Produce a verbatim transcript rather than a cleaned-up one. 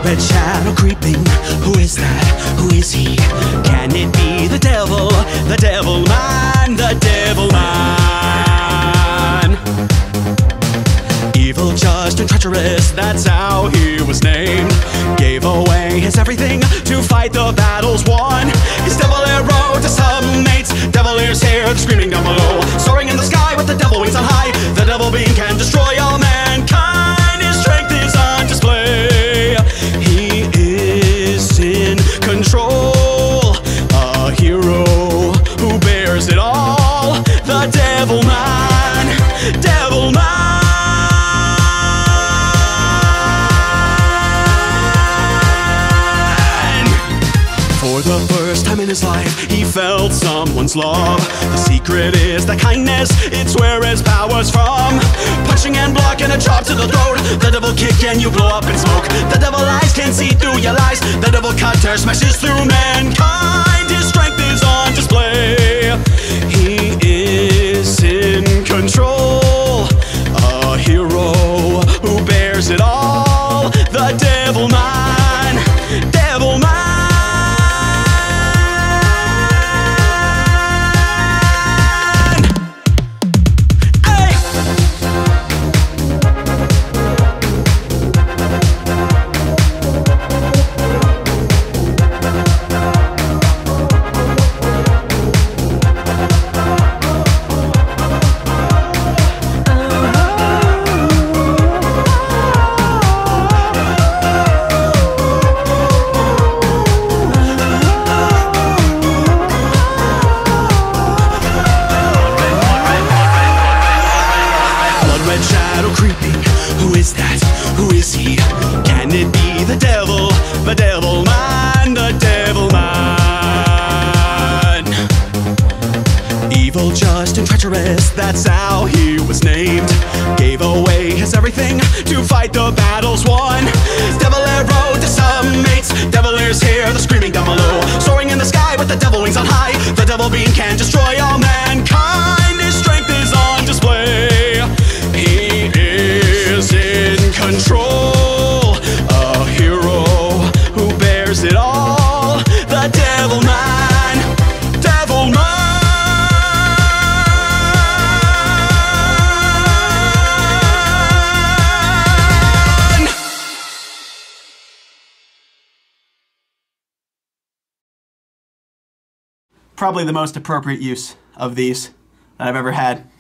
red shadow creeping. Who is that? Who is he? Can it be the devil? The devil man, the devil man. Evil, just, and treacherous, that's how he was named. Gave away his everything to fight the battles won. His devil arrow decimates, devil ears hear the screaming down below. Soaring in the sky with the devil wings on high, the devil being can destroy all mankind. His strength is on display. He is in control, a hero who bears it all. The devil man, devil man. For the first time in his life, he felt someone's love. The secret is that kindness, it's where his power's from. Punching and blocking a chop to the throat, the devil kick and you blow up in smoke. The devil eyes can see through your lies, the devil cutter smashes through mankind. His strength is on display. He is in control, a hero who bears it all. The devil man, devil man. Who is that? Who is he? Can it be the devil? The devil man, the devil man. Evil, just, and treacherous, that's how he was named. Gave away his everything to fight the battles won. Devil arrow decimates, devil ears hear the screaming down below. Soaring in the sky with the devil wings on high, the devil being can destroy all mankind. His strength is on display. He is in control, a hero who bears it all. The devil man, devil man. Probably the most appropriate use of these that I've ever had.